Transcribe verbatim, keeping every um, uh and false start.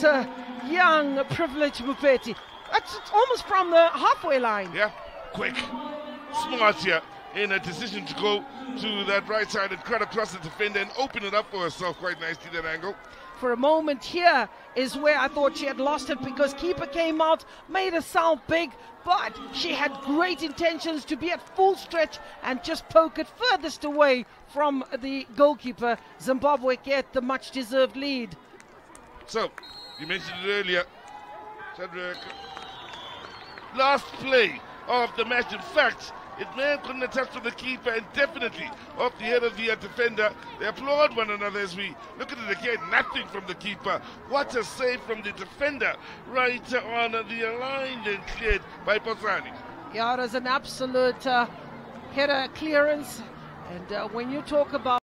that uh, young, privileged Mupeti. That's almost from the halfway line. Yeah, quick, smart here in a decision to go to that right side and cut across the defender and open it up for herself quite nicely, that angle. For a moment here is where I thought she had lost it, because keeper came out, made herself big, but she had great intentions to be at full stretch and just poke it furthest away from the goalkeeper. Zimbabwe get the much deserved lead. So, you mentioned it earlier, Shadrack, last play of the match. In fact, it may have couldn't have touched on the keeper and definitely off the head of the uh, defender. They applaud one another as we look at it again. Nothing from the keeper. What a save from the defender, right uh, on uh, the line and cleared by Posani. Yeah, it was an absolute uh, header clearance. And uh, when you talk about